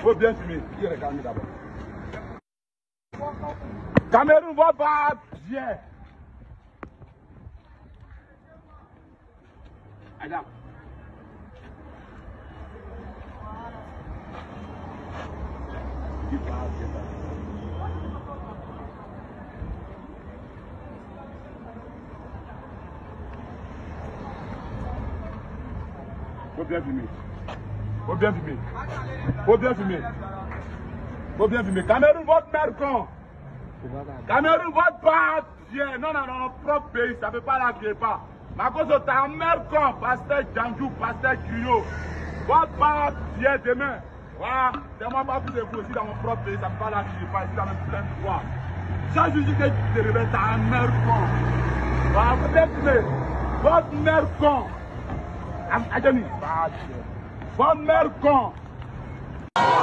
Faut bien fumer. Qui regarde d'abord. Cameroun va pas bien. Adam. Faut bien fumer. Faut bien fumer. Faut bien fumer. Faut bien fumer. Cameroun, votre mère con. Cameroun, votre pas bien. Non, non, non, notre propre pays, ça ne peut pas la pas. Mais à cause de ta mère con, pasteur Djanjou, pasteur Cuyo, votre pas bien demain. Voilà, c'est moi pas plus de vous aussi dans mon propre pays, ça ne peut pas la pas ici dans le plein de droit. Chaque jour que tu te réveilles, ta mère con. Voilà, faut bien fumer. Votre mère con. Adjani, votre mère con.